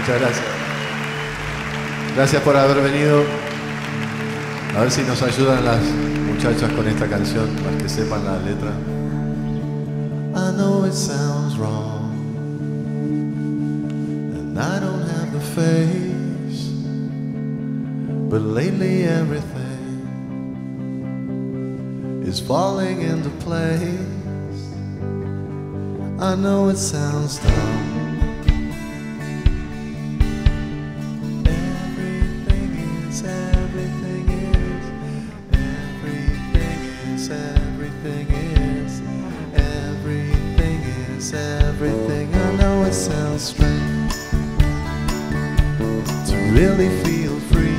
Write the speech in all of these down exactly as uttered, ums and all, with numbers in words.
Muchas gracias. Gracias por haber venido. A ver si nos ayudan las muchachas con esta canción, para que sepan la letra. I know it sounds wrong, and I don't have the face, but lately everything is falling into place. I know it sounds dumb. Everything, I know it sounds strange to really feel free,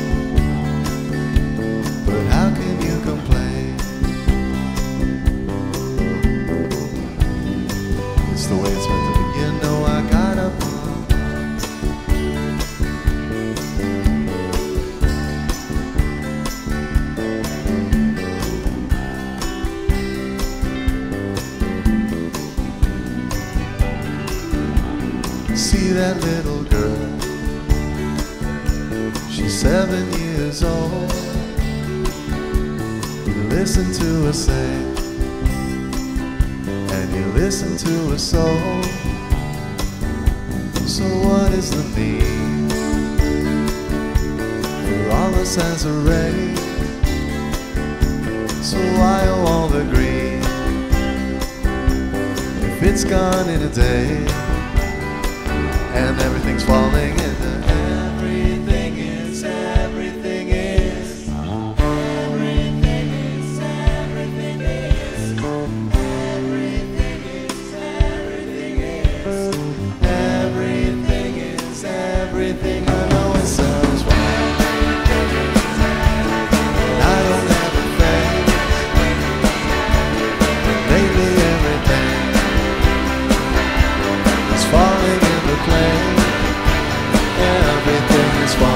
but how can you complain? It's the way it's meant to be. You know I got up see that little girl, she's seven years old. You listen to her sing, and you listen to her soul. So what is the need for all us as a race? So why oh all the greed if it's gone in a day? And everything's falling into everything is, everything is. Everything is, everything is. Everything is, everything is. Everything is, everything. I know it sounds wrong, and I don't have a face. Lately everything is falling into place. Everything is fine.